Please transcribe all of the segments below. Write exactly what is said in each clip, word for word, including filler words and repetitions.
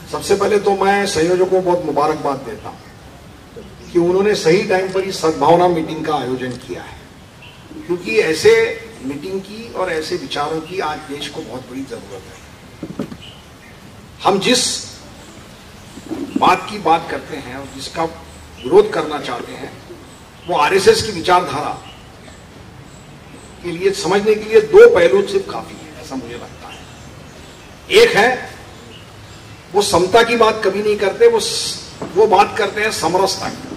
सबसे पहले तो मैं संयोजकों को बहुत मुबारकबाद देता हूं कि उन्होंने सही टाइम पर इस सद्भावना मीटिंग का आयोजन किया है, क्योंकि ऐसे मीटिंग की और ऐसे विचारों की आज देश को बहुत बड़ी जरूरत है। हम जिस बात की बात करते हैं और जिसका विरोध करना चाहते हैं वो आरएसएस की विचारधारा के लिए समझने के लिए दो पहलू सिर्फ काफी है, ऐसा मुझे लगता है। एक है वो समता की बात कभी नहीं करते, वो वो बात करते हैं समरसता की।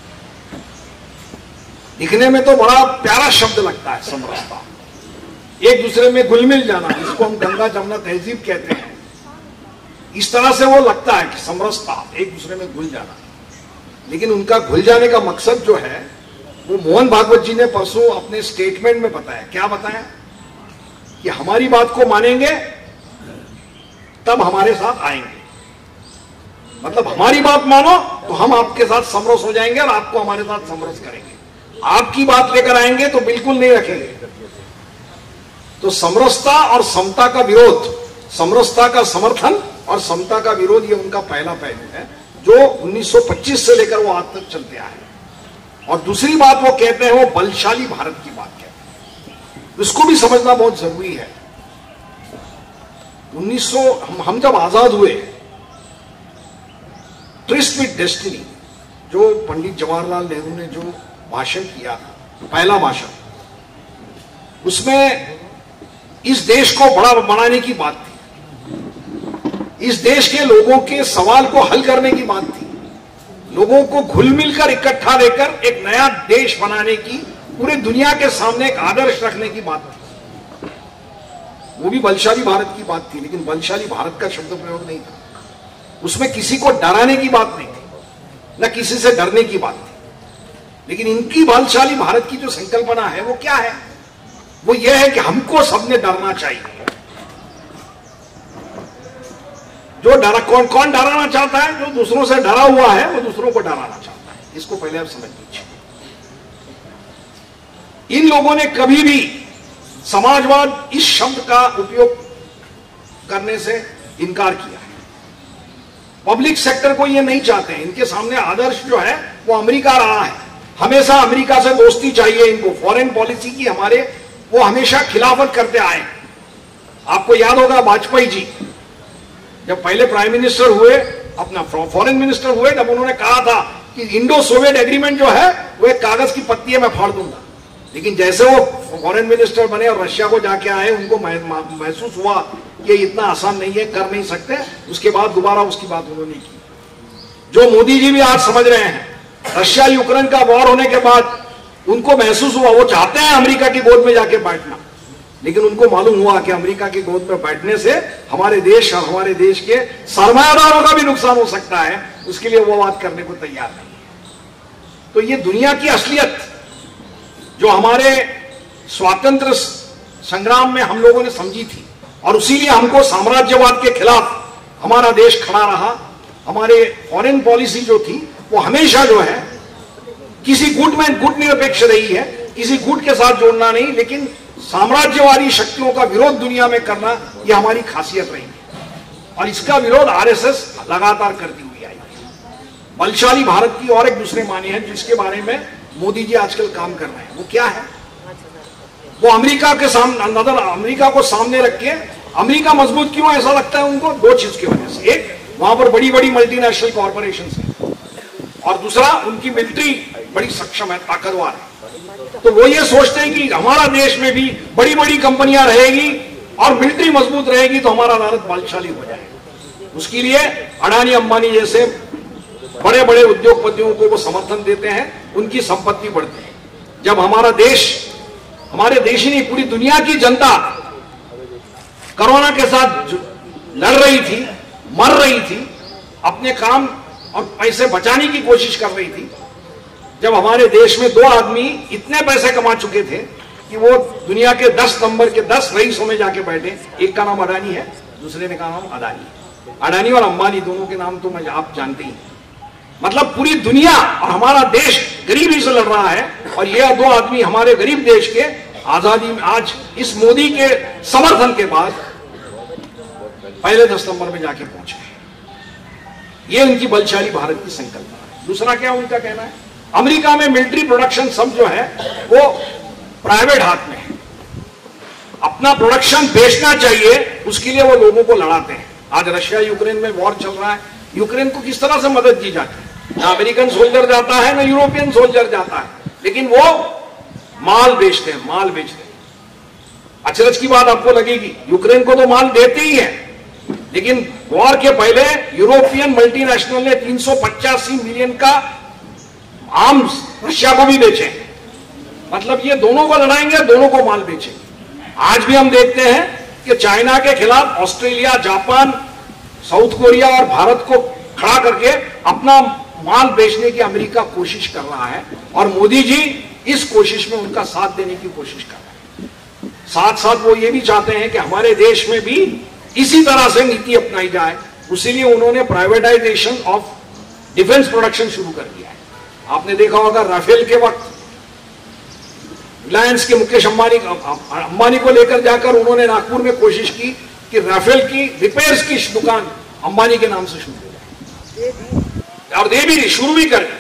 दिखने में तो बड़ा प्यारा शब्द लगता है समरसता, एक दूसरे में घुल मिल जाना, जिसको हम गंगा जमुना तहजीब कहते हैं। इस तरह से वो लगता है कि समरसता, एक दूसरे में घुल जाना। लेकिन उनका घुल जाने का मकसद जो है वो मोहन भागवत जी ने परसों अपने स्टेटमेंट में बताया। क्या बताया? कि हमारी बात को मानेंगे तब हमारे साथ आएंगे, मतलब हमारी बात मानो तो हम आपके साथ समरस हो जाएंगे और आपको हमारे साथ समरस करेंगे। आपकी बात लेकर आएंगे तो बिल्कुल नहीं रखेंगे। तो समरसता और समता का विरोध, समरसता का समर्थन और समता का विरोध, ये उनका पहला पहलू है जो उन्नीस सौ पच्चीस से लेकर वो आज तक चलते आए हैं। और दूसरी बात वो कहते हैं, वो बलशाली भारत की बात कहते हैं। उसको भी समझना बहुत जरूरी है। उन्नीस सौ हम, हम जब आजाद हुए, ट्रिस्ट विद डेस्टिनी, जो पंडित जवाहरलाल नेहरू ने जो भाषण किया था, पहला भाषण, उसमें इस देश को बड़ा बनाने की बात थी, इस देश के लोगों के सवाल को हल करने की बात थी, लोगों को घुल मिलकर इकट्ठा देकर एक नया देश बनाने की, पूरे दुनिया के सामने एक आदर्श रखने की बात थी। वो भी बलशाली भारत की बात थी, लेकिन बलशाली भारत का शब्द प्रयोग नहीं था। उसमें किसी को डराने की बात नहीं थी, न किसी से डरने की बात थी। लेकिन इनकी बलशाली भारत की जो संकल्पना है वो क्या है? वो ये है कि हमको सबने डरना चाहिए। जो डरा, कौन कौन डराना चाहता है? जो दूसरों से डरा हुआ है वो दूसरों को डराना चाहता है। इसको पहले आप समझ लीजिए। इन लोगों ने कभी भी समाजवाद इस शब्द का उपयोग करने से इनकार किया है। पब्लिक सेक्टर को ये नहीं चाहते हैं। इनके सामने आदर्श जो है वो अमेरिका रहा है। हमेशा अमेरिका से दोस्ती चाहिए इनको। फॉरेन पॉलिसी की हमारे वो हमेशा खिलाफत करते आए। आपको याद होगा वाजपेयी जी जब पहले प्राइम मिनिस्टर हुए, अपना फॉरेन मिनिस्टर हुए, तब उन्होंने कहा था कि इंडो सोवियत एग्रीमेंट जो है वो एक कागज की पत्ती है, मैं फाड़ दूंगा। लेकिन जैसे वो फॉरेन मिनिस्टर बने और रशिया को जाके आए, उनको महसूस हुआ कि इतना आसान नहीं है, कर नहीं सकते। उसके बाद दोबारा उसकी बात उन्होंने की। जो मोदी जी भी आज समझ रहे हैं, रशिया यूक्रेन का वॉर होने के बाद उनको महसूस हुआ, वो चाहते हैं अमेरिका की गोद में जाके बैठना, लेकिन उनको मालूम हुआ कि अमेरिका की गोद में बैठने से हमारे देश और हमारे देश के सरमायादारों का भी नुकसान हो सकता है। उसके लिए वो बात करने को तैयार नहीं है। तो ये दुनिया की असलियत जो हमारे स्वातंत्र संग्राम में हम लोगों ने समझी थी, और उसीलिए हमको साम्राज्यवाद के खिलाफ हमारा देश खड़ा रहा। हमारे फॉरेन पॉलिसी जो थी वो हमेशा जो है किसी गुट में गुट निरपेक्ष रही है, किसी गुट के साथ जोड़ना नहीं, लेकिन साम्राज्यवादी शक्तियों का विरोध दुनिया में करना यह हमारी खासियत रही है। और इसका विरोध आरएसएस लगातार करती हुई आई है। बलशाली भारत की और एक दूसरे माने हैं जिसके बारे में मोदी जी आजकल काम कर रहे हैं। वो क्या है? वो अमेरिका के सामने नजर अमेरिका को सामने रख के, अमेरिका मजबूत क्यों ऐसा लगता है उनको? दो चीज की वजह से। एक, वहां पर बड़ी बड़ी मल्टीनेशनल कॉर्पोरेशन है, और दूसरा उनकी मिलिट्री बड़ी सक्षम है, ताकतवर है। तो वो ये सोचते हैं कि हमारा देश में भी बड़ी बड़ी कंपनियां रहेगी और मिलिट्री मजबूत रहेगी तो हमारा भारत बलशाली हो जाएगा। उसके लिए अडानी अंबानी जैसे बड़े बड़े उद्योगपतियों को वो समर्थन देते हैं, उनकी संपत्ति बढ़ती है। जब हमारा देश, हमारे देश ही नहीं पूरी दुनिया की जनता कोरोना के साथ लड़ रही थी, मर रही थी, अपने काम और पैसे बचाने की कोशिश कर रही थी, जब हमारे देश में दो आदमी इतने पैसे कमा चुके थे कि वो दुनिया के दस नंबर के दस रईसों में जाके बैठे। एक का नाम अडानी है, दूसरे का नाम अदानी है। अडानी और अंबानी दोनों के नाम तो मैं आप जानते ही। मतलब पूरी दुनिया और हमारा देश गरीबी से लड़ रहा है, और ये दो आदमी हमारे गरीब देश के आजादी में आज इस मोदी के समर्थन के बाद पहले दस नंबर में जाके पहुंचे। ये उनकी बलशाली भारत की संकल्पना है। दूसरा क्या उनका कहना है, अमेरिका में मिलिट्री प्रोडक्शन सब जो है वो प्राइवेट हाथ में है, अपना प्रोडक्शन बेचना चाहिए, उसके लिए वो लोगों को लड़ाते हैं। आज रशिया यूक्रेन में वॉर चल रहा है, यूक्रेन को किस तरह से मदद की जाती है, ना अमेरिकन सोल्जर जाता है ना यूरोपियन सोल्जर जाता है, लेकिन वो माल बेचते हैं, माल बेचते हैं। अचरज की बात आपको लगेगी, यूक्रेन को तो माल देते ही है, लेकिन वॉर के पहले यूरोपियन मल्टीनेशनल ने तीन सौ पचासी मिलियन का आर्म्स रशिया को भी बेचे। मतलब ये दोनों को लड़ाएंगे, दोनों को माल बेचेंगे। आज भी हम देखते हैं कि चाइना के खिलाफ ऑस्ट्रेलिया, जापान, साउथ कोरिया और भारत को खड़ा करके अपना माल बेचने की अमेरिका कोशिश कर रहा है, और मोदी जी इस कोशिश में उनका साथ देने की कोशिश कर रहे हैं। साथ साथ वो ये भी चाहते हैं कि हमारे देश में भी इसी तरह से नीति अपनाई जाए, उसीलिए उन्होंने प्राइवेटाइजेशन ऑफ डिफेंस प्रोडक्शन शुरू कर दिया है। आपने देखा होगा राफेल के वक्त रिलायंस के मुकेश अंबानी अंबानी को लेकर जाकर उन्होंने नागपुर में कोशिश की कि राफेल की रिपेयर्स की दुकान अंबानी के नाम से शुरू हो जाए, और दे भी शुरू भी कर।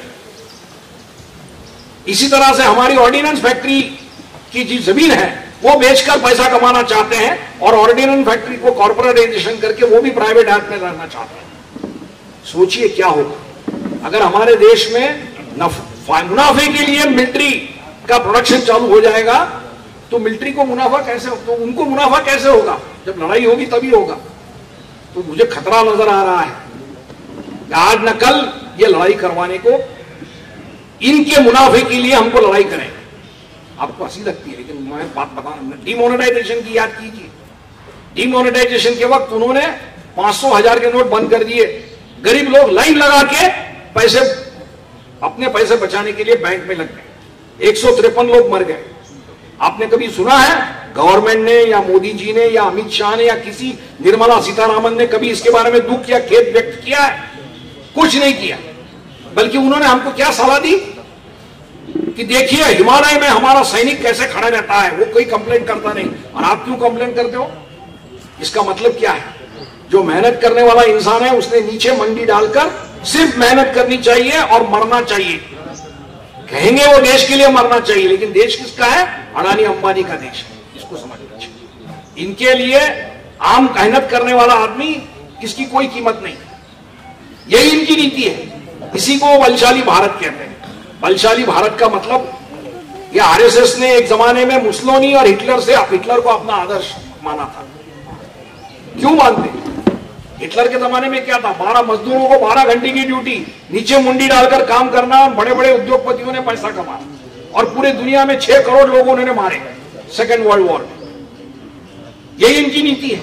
इसी तरह से हमारी ऑर्डिनेंस फैक्ट्री की जो जमीन है वो बेचकर पैसा कमाना चाहते हैं, और ऑर्डिनेंस फैक्ट्री को कॉर्पोरेटाइजेशन करके वो भी प्राइवेट हाथ में रहना चाहते हैं। सोचिए क्या होगा अगर हमारे देश में मुनाफे के लिए मिलिट्री का प्रोडक्शन चालू हो जाएगा, तो मिलिट्री को मुनाफा कैसे, तो उनको मुनाफा कैसे होगा, जब लड़ाई होगी तभी होगा। तो मुझे खतरा नजर आ रहा है कि आज न कल ये लड़ाई करवाने को, इनके मुनाफे के लिए हमको लड़ाई करें। आपको हंसी लगती है, लेकिन मैं बात बता, डीमोनेटाइजेशन की याद कीजिए। डीमोनेटाइजेशन के वक्त उन्होंने पांच सौ हजार के नोट बंद कर दिए, गरीब लोग लाइन लगा के पैसे, अपने पैसे बचाने के लिए बैंक में लग गए, एक सौ तिरपन लोग मर गए। आपने कभी सुना है गवर्नमेंट ने या मोदी जी ने या अमित शाह ने या किसी निर्मला सीतारामन ने कभी इसके बारे में दुख या खेद व्यक्त किया है? कुछ नहीं किया, बल्कि उन्होंने हमको क्या सलाह दी कि देखिए हिमालय में हमारा सैनिक कैसे खड़ा रहता है, वो कोई कंप्लेंट करता नहीं, और आप क्यों कंप्लेंट करते हो? इसका मतलब क्या है, जो मेहनत करने वाला इंसान है उसने नीचे मंडी डालकर सिर्फ मेहनत करनी चाहिए और मरना चाहिए। कहेंगे वो देश के लिए मरना चाहिए, लेकिन देश किसका है? अडानी अंबानी का देश है, इसको समझना चाहिए। इनके लिए आम मेहनत करने वाला आदमी, इसकी कोई कीमत नहीं, यही इनकी नीति है। इसी को बलशाली भारत कहते हैं। बलशाली भारत का मतलब, ये आरएसएस ने एक जमाने में मुसोलिनी और हिटलर से हिटलर को अपना आदर्श माना था। क्यों मानते? हिटलर के जमाने में क्या था, बारह मजदूरों को बारह घंटे की ड्यूटी, नीचे मुंडी डालकर काम करना, बड़े बड़े उद्योगपतियों ने पैसा कमाया, और पूरे दुनिया में छह करोड़ लोगों ने मारे सेकेंड वर्ल्ड वॉर में। यही इनकी नीति है।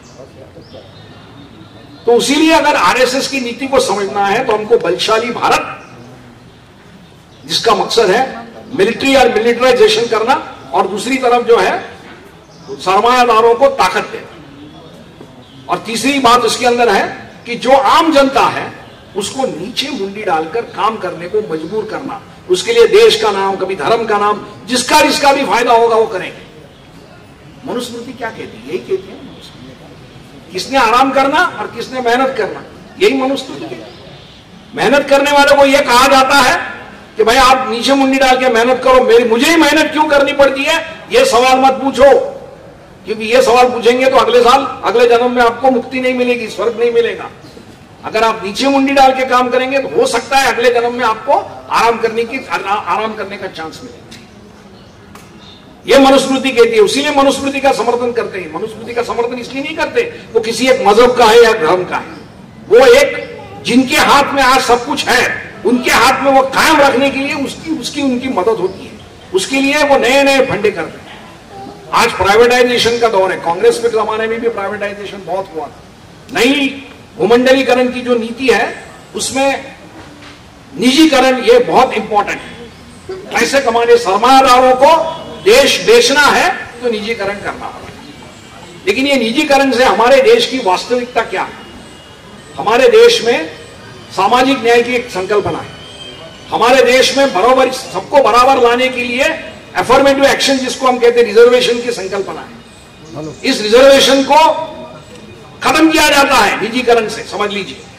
तो इसीलिए अगर आरएसएस की नीति को समझना है तो हमको बलशाली भारत, जिसका मकसद है मिलिट्री और मिलिटराइजेशन करना, और दूसरी तरफ जो है सरमायादारों को ताकत देना, और तीसरी बात उसके अंदर है कि जो आम जनता है उसको नीचे मुंडी डालकर काम करने को मजबूर करना। उसके लिए देश का नाम, कभी धर्म का नाम, जिसका जिसका भी फायदा होगा वो करेंगे। मनुस्मृति क्या कहती है? यही कहती है मनुस्मृति, किसने आराम करना और किसने मेहनत करना, यही मनुस्मृति कहती है। मेहनत करने वालों को यह कहा जाता है कि भाई आप नीचे मुंडी डाल के मेहनत करो, मेरी मुझे ही मेहनत क्यों करनी पड़ती है, यह सवाल मत पूछो, क्योंकि ये सवाल पूछेंगे तो अगले साल, अगले जन्म में आपको मुक्ति नहीं मिलेगी, स्वर्ग नहीं मिलेगा। अगर आप नीचे मुंडी डाल के काम करेंगे तो हो सकता है अगले जन्म में आपको आराम करने की आराम करने का चांस मिलेगा। यह मनुस्मृति कहती है, इसीलिए मनुस्मृति का समर्थन करते हैं। मनुस्मृति का समर्थन इसलिए नहीं करते वो किसी एक मजहब का है या धर्म का है, वो एक जिनके हाथ में आज सब कुछ है, उनके हाथ में वो कायम रखने के लिए उसकी उसकी उनकी मदद होती है, उसके लिए वो नए नए फंडे करते हैं। आज प्राइवेटाइजेशन का दौर है, कांग्रेस के जमाने में भी प्राइवेटाइजेशन बहुत हुआ था। नई भूमंडलीकरण की जो नीति है उसमें निजीकरण ये बहुत इंपॉर्टेंट है। पैसे कमाने, सरमायादारों को देश बेचना है तो निजीकरण करना पड़ेगा। लेकिन ये निजीकरण से हमारे देश की वास्तविकता क्या है? हमारे देश में सामाजिक न्याय की एक संकल्पना है। हमारे देश में बराबर, सबको बराबर लाने के लिए एफर्मेटिव एक्शन, जिसको हम कहते हैं रिजर्वेशन की संकल्पना है। इस रिजर्वेशन को खत्म किया जाता है निजीकरण से, समझ लीजिए।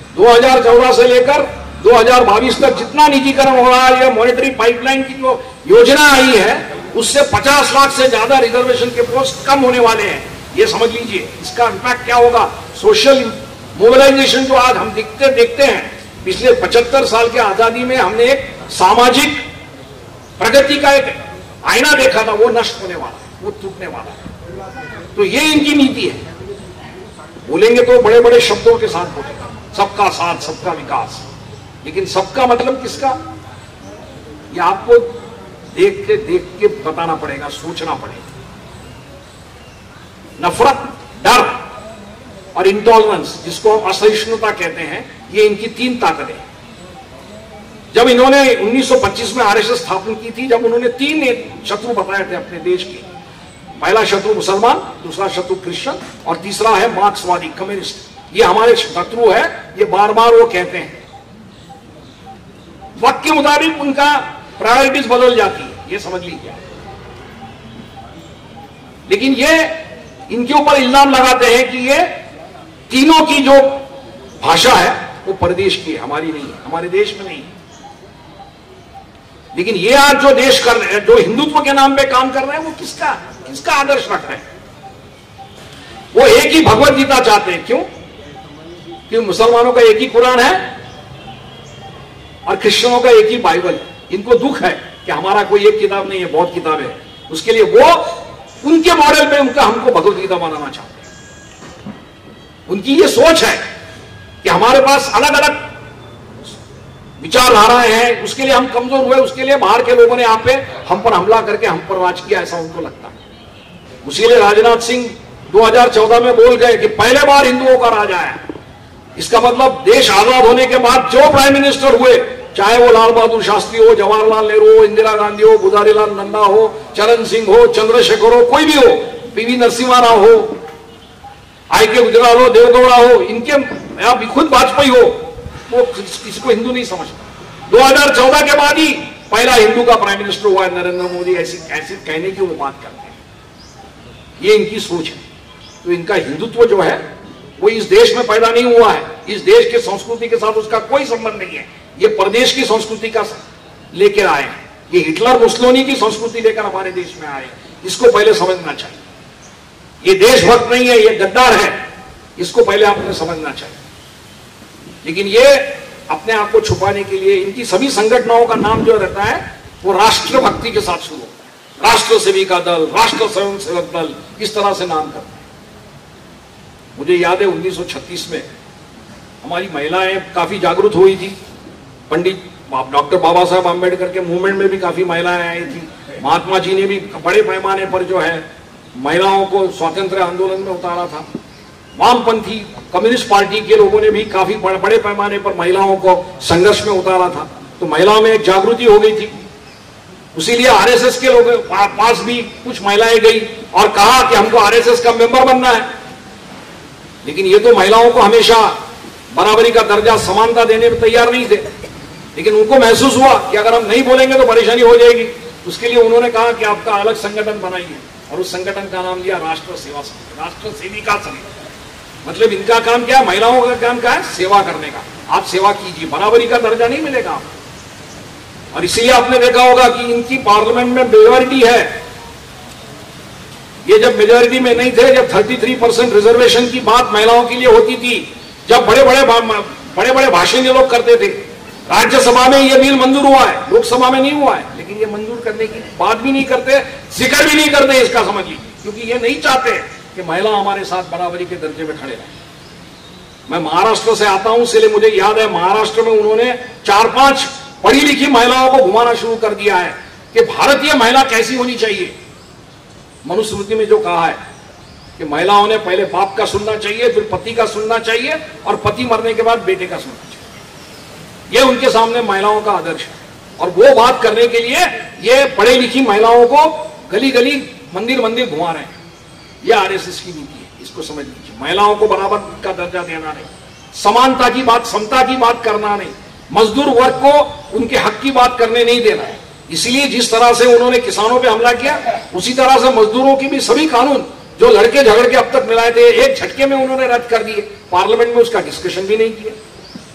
दो हज़ार चौदह से लेकर दो हज़ार बाईस तक जितना निजीकरण हो रहा है, या मॉनेटरी पाइपलाइन की जो योजना आई है, उससे पचास लाख से ज्यादा रिजर्वेशन के पोस्ट कम होने वाले हैं। ये समझ लीजिए इसका इंपैक्ट क्या होगा। सोशल मोबिलाइजेशन जो आज हम देखते देखते हैं, पिछले पचहत्तर साल के आजादी में हमने एक सामाजिक प्रगति का एक आईना देखा था, वो नष्ट होने वाला, वो टूटने वाला है। तो ये इनकी नीति है। बोलेंगे तो बड़े बड़े शब्दों के साथ बोलेंगे, सबका साथ, सबका विकास, लेकिन सबका मतलब किसका, ये आपको देख के देख के बताना पड़ेगा, सोचना पड़ेगा। नफरत, डर और इंटॉलरेंस, जिसको हम असहिष्णुता कहते हैं, ये इनकी तीन ताकतें हैं। जब इन्होंने उन्नीस सौ पच्चीस में आरएसएस स्थापना की थी, जब उन्होंने तीन शत्रु बताए थे अपने देश के, पहला शत्रु मुसलमान, दूसरा शत्रु क्रिश्चियन और तीसरा है मार्क्सवादी, कम्युनिस्ट। ये हमारे शत्रु है, ये बार बार वो कहते हैं। वक्त के मुताबिक उनका प्रायोरिटीज बदल जाती है, ये समझ लीजिए। लेकिन ये इनके ऊपर इल्जाम लगाते हैं कि ये तीनों की जो भाषा है वो परदेश की है, हमारी नहीं है, हमारे देश में नहीं है। लेकिन ये आज जो देश कर रहे हैं, जो हिंदुत्व के नाम पे काम कर रहे हैं, वो किसका किसका आदर्श रख रहे हैं? वो एक ही भगवत गीता चाहते हैं। क्यों? क्योंकि मुसलमानों का एक ही कुरान है और क्रिश्चियनों का एक ही बाइबल है। इनको दुख है कि हमारा कोई एक किताब नहीं है, बहुत किताबें हैं। उसके लिए वो उनके मॉडल पे उनका हमको भगवत गीता बनाना चाहते हैं। उनकी ये सोच है कि हमारे पास अलग अलग विचारधाराएं हैं, उसके लिए हम कमजोर हुए, उसके लिए बाहर के लोगों ने यहाँ पे हम पर हमला करके हम पर राज किया, ऐसा उनको लगता है। उसीलिए राजनाथ सिंह दो हज़ार चौदह में बोल गए कि पहले बार हिंदुओं का राज आया। इसका मतलब देश आजाद होने के बाद जो प्राइम मिनिस्टर हुए, चाहे वो लाल बहादुर शास्त्री हो, जवाहरलाल नेहरू हो, इंदिरा गांधी हो, गुलजारीलाल नंदा हो, चरण सिंह हो, चंद्रशेखर हो, कोई भी हो, पीवी नरसिम्हा राव हो, आई के गुजराल हो, देवगौड़ा हो, इनके या खुद वाजपेयी हो, वो किसी को हिंदू नहीं समझता। दो हज़ार चौदह के बाद ही पहला हिंदू का प्राइम मिनिस्टर हुआ है नरेंद्र मोदी। ऐसी ऐसी कहने की वो बात करते हैं, ये इनकी सोच है। तो इनका हिंदुत्व जो है वो इस देश में पैदा नहीं हुआ है, इस देश के संस्कृति के साथ उसका कोई संबंध नहीं है। ये प्रदेश की संस्कृति का लेकर आए हैं, ये हिटलर मुसोलिनी की संस्कृति लेकर हमारे देश में आए। इसको पहले समझना चाहिए। ये देशभक्त नहीं है, ये गद्दार है, इसको पहले आपने समझना चाहिए। लेकिन ये अपने आप को छुपाने के लिए इनकी सभी संगठनों का नाम जो रहता है वो राष्ट्रभक्ति के साथ शुरू होता है। राष्ट्र सेविका दल, राष्ट्र स्वयं सेवक दल, इस तरह से नाम करते हैं। मुझे याद है उन्नीस सौ छत्तीस में हमारी महिलाएं काफी जागरूक हुई थी। पंडित डॉक्टर बाबा साहब आम्बेडकर के मूवमेंट में भी काफी महिलाएं आई थी। महात्मा जी ने भी बड़े पैमाने पर जो है महिलाओं को स्वातंत्र आंदोलन में उतारा था। वामपंथी कम्युनिस्ट पार्टी के लोगों ने भी काफी बड़े पैमाने पर महिलाओं को संघर्ष में उतारा था। तो महिलाओं में एक जागृति हो गई थी। उसीलिए आरएसएस के लोगों पास भी कुछ महिलाएं गई और कहा कि हमको आरएसएस का मेंबर बनना है। लेकिन ये तो महिलाओं को हमेशा बराबरी का दर्जा, समानता देने में तैयार नहीं थे। लेकिन उनको महसूस हुआ कि अगर हम नहीं बोलेंगे तो परेशानी हो जाएगी। उसके लिए उन्होंने कहा कि आपका अलग संगठन बनाइए और उस संगठन का नाम दिया राष्ट्र सेवा संघ, राष्ट्र सेविका संघ। मतलब इनका काम क्या है? महिलाओं का काम क्या है? सेवा करने का। आप सेवा कीजिए, बराबरी का दर्जा नहीं मिलेगा आपको। और इसीलिए आपने देखा होगा कि इनकी पार्लियामेंट में मेजॉरिटी है। ये जब मेजॉरिटी में नहीं थे, जब तैंतीस परसेंट रिजर्वेशन की बात महिलाओं के लिए होती थी, जब बड़े बड़े बड़े बड़े भाषण ये लोग करते थे, राज्यसभा में ये बिल मंजूर हुआ है, लोकसभा में नहीं हुआ है। लेकिन ये मंजूर करने की बात भी नहीं करते, जिक्र भी नहीं करते इसका, समझ लीजिए। क्योंकि ये नहीं चाहते कि महिला हमारे साथ बराबरी के दर्जे में खड़े रहे। मैं महाराष्ट्र से आता हूं, इसलिए मुझे याद है महाराष्ट्र में उन्होंने चार पांच पढ़ी लिखी महिलाओं को घुमाना शुरू कर दिया है कि भारतीय महिला कैसी होनी चाहिए। मनुस्मृति में जो कहा है कि महिलाओं ने पहले बाप का सुनना चाहिए, फिर पति का सुनना चाहिए और पति मरने के बाद बेटे का सुनना चाहिए। ये उनके सामने महिलाओं का आदर्श है। और वो बात करने के लिए ये पढ़े लिखी महिलाओं को गली गली मंदिर मंदिर घुमा रहे हैं। ये आरएसएस की नीति है, इसको समझ लीजिए। महिलाओं को बराबर का दर्जा देना नहीं, समानता की बात, समता की बात करना नहीं, मजदूर वर्ग को उनके हक की बात करने नहीं देना है। इसलिए जिस तरह से उन्होंने किसानों पे हमला किया, उसी तरह से मजदूरों की भी सभी कानून जो लड़के झगड़ के अब तक मिलाए थे, एक झटके में उन्होंने रद्द कर दिए। पार्लियामेंट में उसका डिस्कशन भी नहीं किया।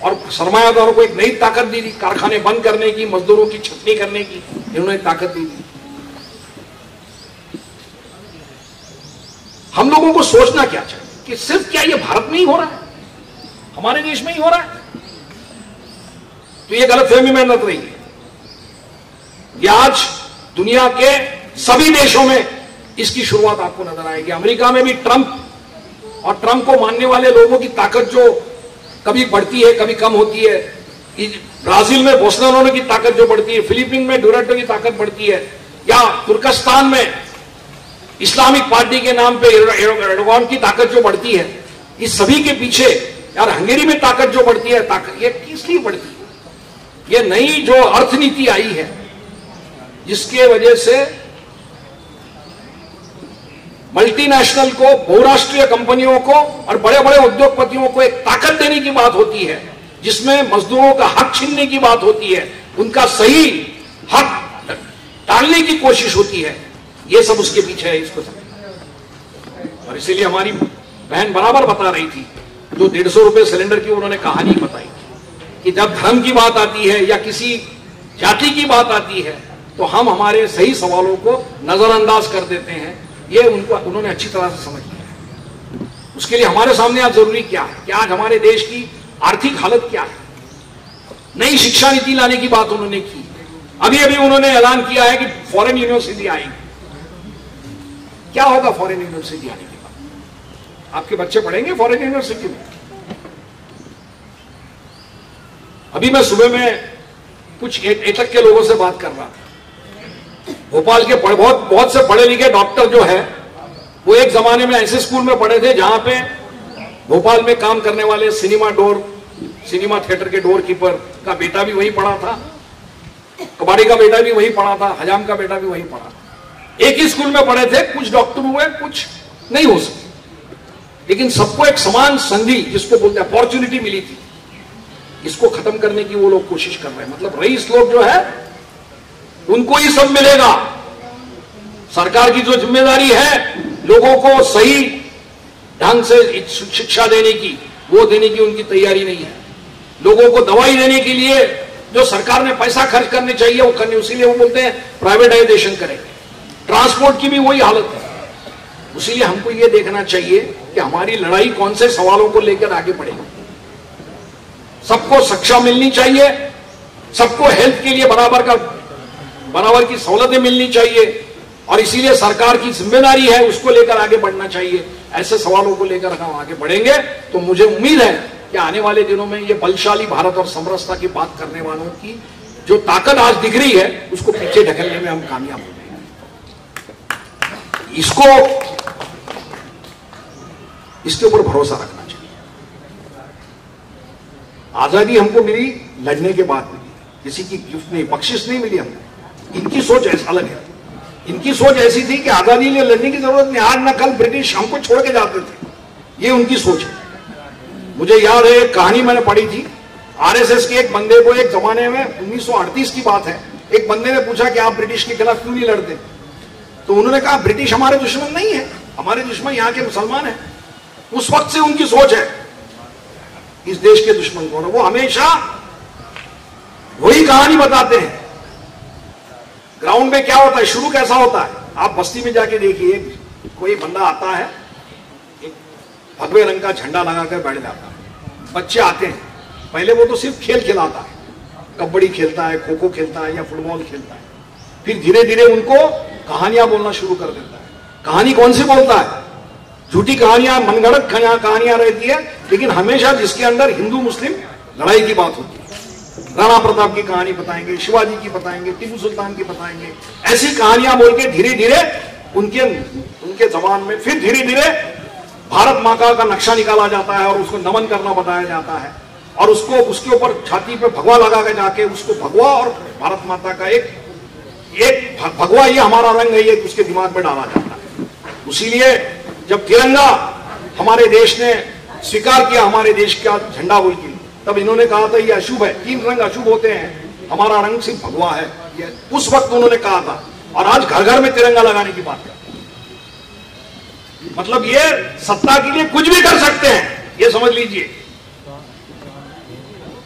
और सरमायादारों को एक नई ताकत दी थी, कारखाने बंद करने की, मजदूरों की छटनी करने की, इन्होंने ताकत दी थी। हम लोगों को सोचना क्या चाहिए कि सिर्फ क्या ये भारत में ही हो रहा है, हमारे देश में ही हो रहा है? तो ये गलतफहमी में न रही है। ये आज दुनिया के सभी देशों में इसकी शुरुआत आपको नजर आएगी। अमेरिका में भी ट्रंप और ट्रंप को मानने वाले लोगों की ताकत जो कभी बढ़ती है कभी कम होती है। ब्राजील में बोल्सोनारो की ताकत जो बढ़ती है, फिलीपीन में डुराटो की ताकत बढ़ती है, या तुर्कस्तान में इस्लामिक पार्टी के नाम पे एर्डोगान की ताकत जो बढ़ती है, इस सभी के पीछे यार हंगेरी में ताकत जो बढ़ती है, ताकत ये किस लिए बढ़ती है? ये नई जो अर्थनीति आई है जिसके वजह से मल्टीनेशनल को, बहुराष्ट्रीय कंपनियों को और बड़े बड़े उद्योगपतियों को एक ताकत देने की बात होती है, जिसमें मजदूरों का हक छीनने की बात होती है, उनका सही हक टालने की कोशिश होती है। ये सब उसके पीछे है, इसको समझना। और इसीलिए हमारी बहन बराबर बता रही थी, जो डेढ़ सौ रुपए सिलेंडर की उन्होंने कहानी बताई कि जब धर्म की बात आती है या किसी जाति की बात आती है तो हम हमारे सही सवालों को नजरअंदाज कर देते हैं। ये उनको उन्होंने अच्छी तरह से समझ लिया है। उसके लिए हमारे सामने आज जरूरी क्या है कि आज हमारे देश की आर्थिक हालत क्या है। नई शिक्षा नीति लाने की बात उन्होंने की। अभी अभी उन्होंने ऐलान किया है कि फॉरेन यूनिवर्सिटी आएगी। क्या होगा फॉरेन यूनिवर्सिटी आने के बाद? आपके बच्चे पढ़ेंगे फॉरेन यूनिवर्सिटी में? अभी मैं सुबह में कुछ एटक के लोगों से बात कर रहा था। भोपाल के बहुत बहुत से पढ़े लिखे डॉक्टर जो है वो एक जमाने में ऐसे स्कूल में पढ़े थे जहां पे भोपाल में काम करने वाले सिनेमा डोर सिनेमा थिएटर के डोर कीपर का बेटा भी वहीं पढ़ा था, कबाड़ी का बेटा भी वहीं पढ़ा था, हजाम का बेटा भी वहीं पढ़ा था। एक ही स्कूल में पढ़े थे, कुछ डॉक्टर हुए, कुछ नहीं हो सके, लेकिन सबको एक समान संधि जिसको बोलते हैं अपॉर्चुनिटी मिली थी। इसको खत्म करने की वो लोग कोशिश कर रहे हैं। मतलब रईस लोग जो है उनको ही सब मिलेगा। सरकार की जो जिम्मेदारी है लोगों को सही ढंग से शिक्षा देने की, वो देने की उनकी तैयारी नहीं है। लोगों को दवाई देने के लिए जो सरकार ने पैसा खर्च करने चाहिए वो करने, इसीलिए वो बोलते हैं प्राइवेटाइजेशन करेंगे। ट्रांसपोर्ट की भी वही हालत है। इसीलिए हमको ये देखना चाहिए कि हमारी लड़ाई कौन से सवालों को लेकर आगे बढ़ेगी। सबको शिक्षा मिलनी चाहिए, सबको हेल्थ के लिए बराबर का बराबर की सहूलतें मिलनी चाहिए, और इसीलिए सरकार की जिम्मेदारी है उसको लेकर आगे बढ़ना चाहिए। ऐसे सवालों को लेकर हम आगे बढ़ेंगे तो मुझे उम्मीद है कि आने वाले दिनों में ये बलशाली भारत और समरसता की बात करने वालों की जो ताकत आज दिख रही है उसको पीछे ढकेलने में हम कामयाब हो जाएंगे। इसको इसके ऊपर भरोसा रखना चाहिए। आजादी हमको मिली लड़ने के बाद मिली, किसी की गिफ्ट नहीं, बख्शिश नहीं मिली हमको। इनकी सोच ऐसा अलग है। इनकी सोच ऐसी थी कि आजादी लिए लड़ने की जरूरत नहीं, आज ना कल ब्रिटिश हमको छोड़ के जाते थे। ये उनकी सोच है। मुझे याद है एक कहानी मैंने पढ़ी थी, आरएसएस के एक बंदे को, एक जमाने में उन्नीस सौ अड़तीस की बात है, एक बंदे ने पूछा कि आप ब्रिटिश के खिलाफ क्यों नहीं लड़ते? तो उन्होंने कहा ब्रिटिश हमारे दुश्मन नहीं है, हमारे दुश्मन यहाँ के मुसलमान है। उस वक्त से उनकी सोच है इस देश के दुश्मन कौन है। वो हमेशा वही कहानी बताते हैं। ग्राउंड में क्या होता है, शुरू कैसा होता है, आप बस्ती में जाके देखिए, कोई बंदा आता है, एक भगवे रंग का झंडा लगाकर बैठ जाता है। बच्चे आते हैं, पहले वो तो सिर्फ खेल खिलाता है, कबड्डी खेलता है, खो खो खेलता है या फुटबॉल खेलता है। फिर धीरे धीरे उनको कहानियां बोलना शुरू कर देता है। कहानी कौन सी बोलता है? झूठी कहानियां, मनगढ़ंत कहानियां रहती है, लेकिन हमेशा जिसके अंदर हिंदू मुस्लिम लड़ाई की बात होती है। राणा प्रताप की कहानी बताएंगे, शिवाजी की बताएंगे, टीपू सुल्तान की बताएंगे। ऐसी कहानियां बोल के धीरे धीरे उनके उनके जबान में फिर धीरे धीरे भारत माता का नक्शा निकाला जाता है और उसको नमन करना बताया जाता है, और उसको उसके ऊपर छाती पे भगवा लगा के जाके उसको भगवा और भारत माता का एक एक भगवा, ये हमारा रंग है, ये उसके दिमाग में डाला जाता है। इसीलिए जब तिरंगा हमारे देश ने स्वीकार किया, हमारे देश का झंडा बोल के, तब इन्होंने कहा था ये अशुभ है, तीन रंग अशुभ होते हैं, हमारा रंग सिर्फ भगवा है, ये उस वक्त उन्होंने कहा था। और आज घर घर में तिरंगा लगाने की बात करते हैं। मतलब ये सत्ता के लिए कुछ भी कर सकते हैं, ये समझ लीजिए।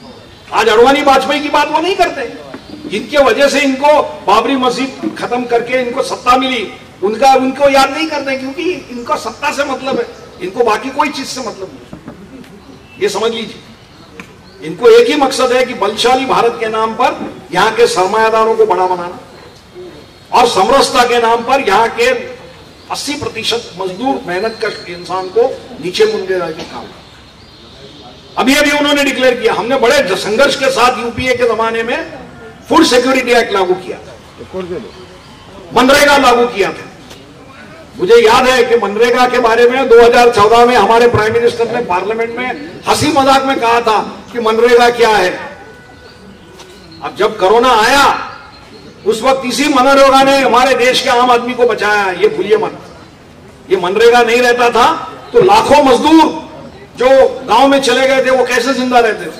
आज अडवाणी वाजपेयी की बात वो नहीं करते, जिनके वजह से इनको बाबरी मस्जिद खत्म करके इनको सत्ता मिली, उनका उनको याद नहीं करते, क्योंकि इनको सत्ता से मतलब है, इनको बाकी कोई चीज से मतलब नहीं। ये समझ लीजिए, इनको एक ही मकसद है कि बलशाली भारत के नाम पर यहां के सरमायादारों को बड़ा बनाना और समरसता के नाम पर यहां के अस्सी प्रतिशत मजदूर मेहनत कश इंसान को नीचे मुंडे का काम। अभी अभी उन्होंने डिक्लेयर किया, हमने बड़े संघर्ष के साथ यूपीए के जमाने में फूड सिक्योरिटी एक्ट लागू किया था, मनरेगा लागू किया था। मुझे याद है कि मनरेगा के बारे में दो हज़ार चौदह में हमारे प्राइम मिनिस्टर ने पार्लियामेंट में हंसी मजाक में कहा था कि मनरेगा क्या है। अब जब कोरोना आया उस वक्त इसी मनरेगा ने हमारे देश के आम आदमी को बचाया, ये भूलिए मत। ये मनरेगा नहीं रहता था तो लाखों मजदूर जो गांव में चले गए थे वो कैसे जिंदा रहते थे।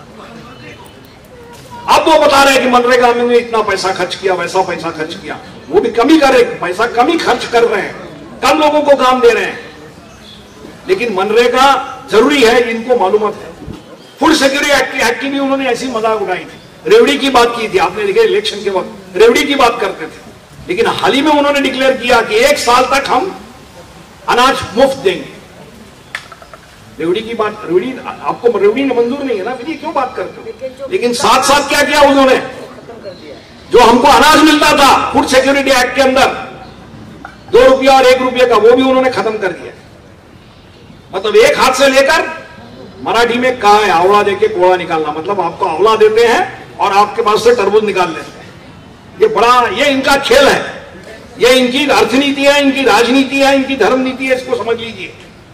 अब वो बता रहे हैं कि मनरेगा में इतना पैसा खर्च किया, वैसा पैसा खर्च किया, वो भी कमी करे, पैसा कमी खर्च कर रहे हैं, कम लोगों को काम दे रहे हैं, लेकिन मनरेगा जरूरी है, इनको मालूम है। फूड सिक्योरिटी एक्ट की भी उन्होंने ऐसी मजाक उड़ाई थी, रेवड़ी की बात की थी, आपने देखा इलेक्शन के वक्त रेवड़ी की बात करते थे, लेकिन हाल ही में उन्होंने डिक्लेयर किया कि एक साल तक हम अनाज मुफ्त देंगे। रेवड़ी की बात, रेवड़ी आपको रेवड़ी मंजूर नहीं है ना, फिर ये क्यों बात करते हो? लेकिन साथ साथ क्या किया उन्होंने, जो हमको अनाज मिलता था फूड सिक्योरिटी एक्ट के अंदर दो रुपया और एक रुपये का, वो भी उन्होंने खत्म कर दिया। मतलब एक हाथ से लेकर, मराठी में कहा है आवड़ा देके कोड़ा निकालना, मतलब आपको आवड़ा देते हैं और आपके पास से तरबूज निकाल लेते हैं। ये बड़ा, ये इनका खेल है, ये इनकी अर्थनीति है, इनकी राजनीति है, इनकी धर्म नीति है, इसको समझ लीजिए।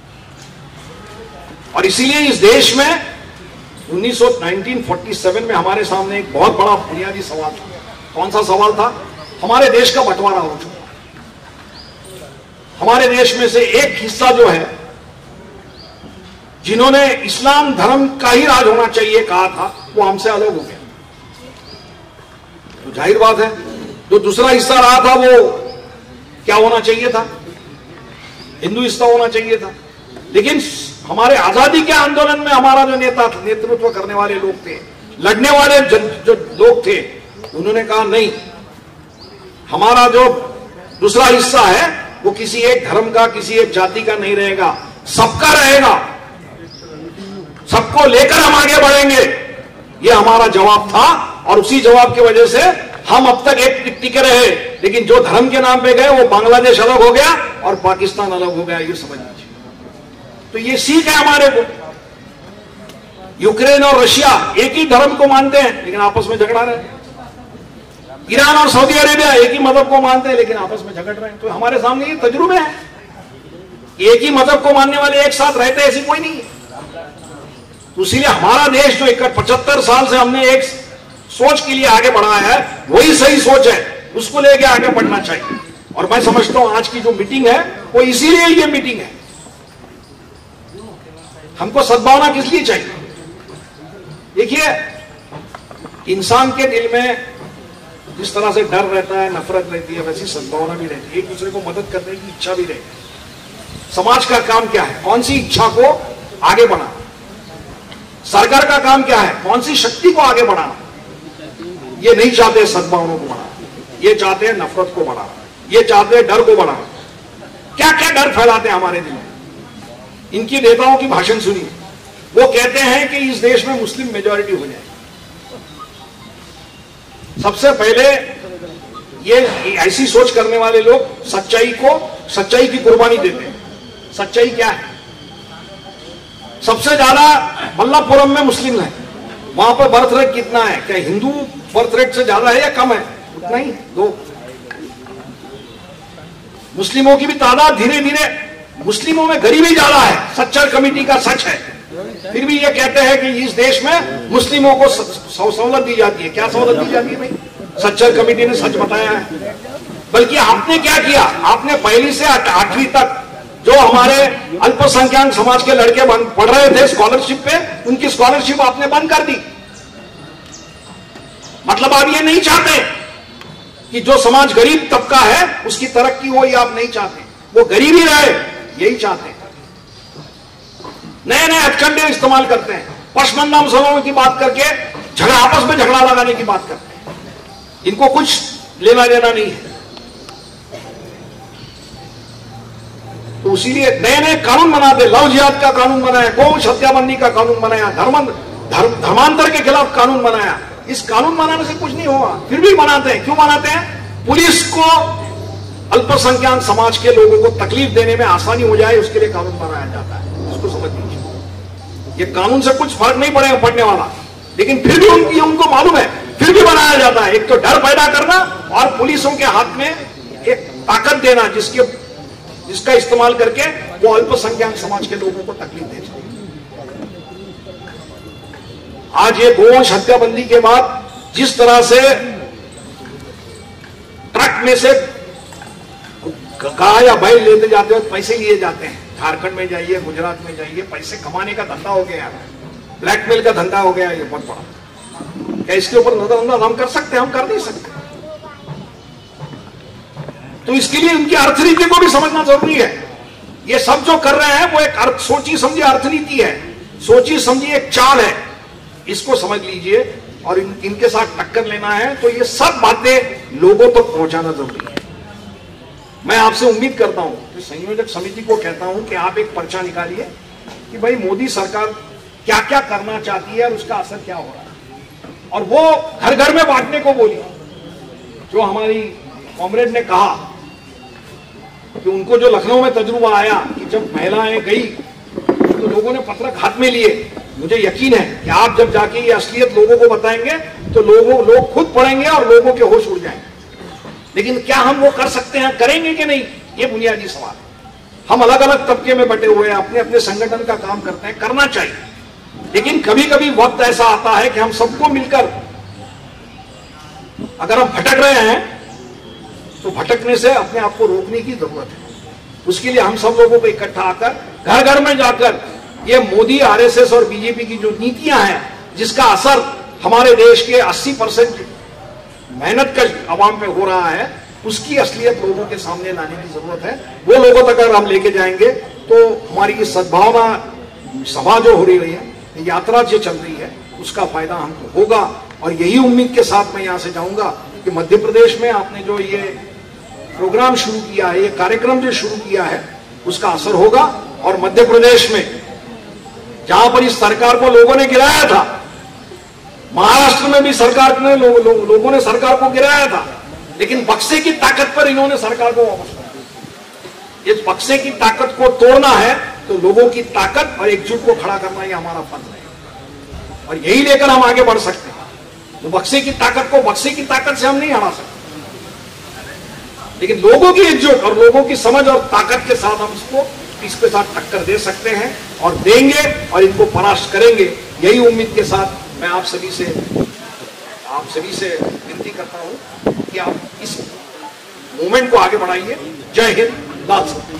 और इसीलिए इस देश में उन्नीस सौ सैंतालीस में हमारे सामने एक बहुत बड़ा बुनियादी सवाल था। कौन सा सवाल था? हमारे देश का बंटवारा हो चुका, हमारे देश में से एक हिस्सा जो है, जिन्होंने इस्लाम धर्म का ही राज होना चाहिए कहा था, वो हमसे अलग हो गया। तो जाहिर बात है जो दूसरा हिस्सा रहा था वो क्या होना चाहिए था? हिंदू हिस्सा होना चाहिए था। लेकिन हमारे आजादी के आंदोलन में हमारा जो नेता नेतृत्व करने वाले लोग थे, लड़ने वाले जो, जो लोग थे, उन्होंने कहा नहीं, हमारा जो दूसरा हिस्सा है वो किसी एक धर्म का, किसी एक जाति का नहीं रहेगा, सबका रहेगा, सबको लेकर हम आगे बढ़ेंगे। ये हमारा जवाब था और उसी जवाब की वजह से हम अब तक एक टिके रहे। लेकिन जो धर्म के नाम पे गए वो बांग्लादेश अलग हो गया और पाकिस्तान अलग हो गया, ये समझ लीजिए। तो ये सीख है हमारे को। यूक्रेन और रशिया एक ही धर्म को मानते हैं लेकिन आपस में झगड़ा रहे हैं। ईरान और सऊदी अरेबिया एक ही मजहब को मानते हैं लेकिन आपस में झगड़ रहे हैं। तो हमारे सामने ये तजुर्बे हैं, एक ही मजहब को मानने वाले एक साथ रहते, ऐसी कोई नहीं है। तो इसीलिए हमारा देश जो एक पचहत्तर साल से हमने एक सोच के लिए आगे बढ़ाया है, वही सही सोच है, उसको लेके आगे बढ़ना चाहिए। और मैं समझता हूं आज की जो मीटिंग है वो इसीलिए ये मीटिंग है। हमको सद्भावना किस लिए चाहिए? देखिए, इंसान के दिल में जिस तरह से डर रहता है, नफरत रहती है, वैसी सद्भावना भी रहती है, एक दूसरे को मदद करने की इच्छा भी रहती है। समाज का काम क्या है? कौन सी इच्छा को आगे बढ़ाना। सरकार का काम क्या है? कौन सी शक्ति को आगे बढ़ाना। ये नहीं चाहते सद्भावना को बढ़ाना, ये चाहते हैं नफरत को बढ़ाना, ये चाहते हैं डर को बढ़ाना। क्या क्या डर फैलाते हैं हमारे दिल में। इनकी नेताओं की भाषण सुनिए, वो कहते हैं कि इस देश में मुस्लिम मेजॉरिटी हो जाए। सबसे पहले ये ऐसी सोच करने वाले लोग सच्चाई को, सच्चाई की कुर्बानी देते हैं। सच्चाई क्या है? सबसे ज्यादा मल्लापुरम में मुस्लिम है, वहां पर बर्थ रेट कितना है? क्या हिंदू बर्थ रेट से ज्यादा है या कम है? उतना ही, दो। मुस्लिमों की भी तादाद धीरे धीरे, मुस्लिमों में गरीबी ज्यादा है, सच्चर कमेटी का सच है। फिर भी ये कहते हैं कि इस देश में मुस्लिमों को सहूलत दी जाती है। क्या सहूलत दी जाती है भाई? सच्चर कमेटी ने सच बताया है। बल्कि आपने क्या किया? आपने पहली से आठवीं तक जो हमारे अल्पसंख्यक समाज के लड़के पढ़ रहे थे स्कॉलरशिप पे, उनकी स्कॉलरशिप आपने बंद कर दी। मतलब आप ये नहीं चाहते कि जो समाज गरीब तबका है उसकी तरक्की हो, ये आप नहीं चाहते, वो गरीब ही रहे, यही चाहते हैं। नए नए हथकंडे इस्तेमाल करते हैं, पशमंदा मुसलमानों की बात करके झगड़ा, आपस में झगड़ा लगाने की बात करते हैं। इनको कुछ लेना देना नहीं है। तो इसीलिए नए नए कानून बनाते, लव जिहाद का कानून बनाया, गौ हत्याबंदी का कानून बनाया, धर्म धर्म धर्मांतर के खिलाफ कानून बनाया। इस कानून बनाने से कुछ नहीं होगा, फिर भी बनाते हैं। क्यों बनाते हैं? पुलिस को अल्पसंख्यक समाज के लोगों को तकलीफ देने में आसानी हो जाए, उसके लिए कानून बनाया जाता है। इसको समझ लीजिए। ये कानून से कुछ फर्क नहीं पड़ेगा पड़ने वाला, लेकिन फिर भी उनकी उनको मालूम है, फिर भी बनाया जाता है। एक तो डर पैदा करना और पुलिसों के हाथ में एक ताकत देना, जिसके जिसका इस्तेमाल करके वो अल्पसंख्यक समाज के लोगों को तकलीफ दे सके। आज ये गोवंश हत्याबंदी के बाद जिस तरह से ट्रक में से गाय या बैल लेते जाते हो, पैसे लिए जाते हैं, झारखंड में जाइए, गुजरात में जाइए, पैसे कमाने का धंधा हो गया, ब्लैकमेल का धंधा हो गया ये बहुत बड़ा। क्या इसके ऊपर नजरअंदाज हम कर सकते हैं? हम कर नहीं सकते। तो इसके लिए उनकी अर्थनीति को भी समझना जरूरी है। ये सब जो कर रहे हैं वो एक अर्थ सोची समझी अर्थनीति है, सोची समझी एक चाल है। इसको समझ लीजिए और इन, इनके साथ टक्कर लेना है तो ये सब बातें लोगों तक तो पहुंचाना जरूरी है। मैं आपसे उम्मीद करता हूं कि संयोजक समिति को कहता हूं कि आप एक पर्चा निकालिए कि भाई मोदी सरकार क्या क्या करना चाहती है और उसका असर क्या हो रहा है, और वो घर घर में बांटने को बोली। जो हमारी कॉमरेड ने कहा कि उनको जो लखनऊ में तजुर्बा आया कि जब महिलाएं गई तो लोगों ने पत्रक हाथ में लिए। मुझे यकीन है कि आप जब जाके ये असलियत लोगों को बताएंगे तो लोगों लोग खुद पढ़ेंगे और लोगों के होश उड़ जाएंगे। लेकिन क्या हम वो कर सकते हैं, करेंगे कि नहीं, ये बुनियादी सवाल है। हम अलग अलग तबके में बटे हुए हैं, अपने अपने संगठन का काम करते हैं, करना चाहिए। लेकिन कभी कभी वक्त ऐसा आता है कि हम सबको मिलकर, अगर हम भटक रहे हैं तो भटकने से अपने आप को रोकने की जरूरत है। उसके लिए हम सब लोगों को इकट्ठा आकर घर घर में जाकर ये मोदी, आरएसएस और बीजेपी की जो नीतियां हैं, जिसका असर हमारे देश के अस्सी परसेंट मेहनत का अवाम पे हो रहा है, उसकी असलियत लोगों के सामने लाने की जरूरत है। वो लोगों तक अगर हम लेके जाएंगे तो हमारी ये सद्भावना सभा जो हो रही है, यात्रा जो चल रही है, उसका फायदा हमको होगा। और यही उम्मीद के साथ मैं यहां से जाऊंगा कि मध्य प्रदेश में आपने जो ये प्रोग्राम शुरू किया है, ये कार्यक्रम जो शुरू किया है, उसका असर होगा। और मध्य प्रदेश में जहां पर इस सरकार को लोगों ने गिराया था, महाराष्ट्र में भी सरकार ने लो, लो, लोगों ने सरकार को गिराया था, लेकिन बक्से की ताकत पर इन्होंने सरकार को वापस किया। इस बक्से की ताकत को तोड़ना है तो लोगों की ताकत और एकजुट को खड़ा करना ही हमारा फर्ज है, और यही लेकर हम आगे बढ़ सकते हैं। तो बक्से की ताकत को बक्से की ताकत से हम नहीं हरा सकते, लेकिन लोगों की एकजुट और लोगों की समझ और ताकत के साथ हम इसको इसके साथ टक्कर दे सकते हैं और देंगे और इनको परास्त करेंगे। यही उम्मीद के साथ मैं आप सभी से आप सभी से विनती करता हूं कि आप इस मूवमेंट को आगे बढ़ाइए। जय हिंद, लाल सत्याग्रह।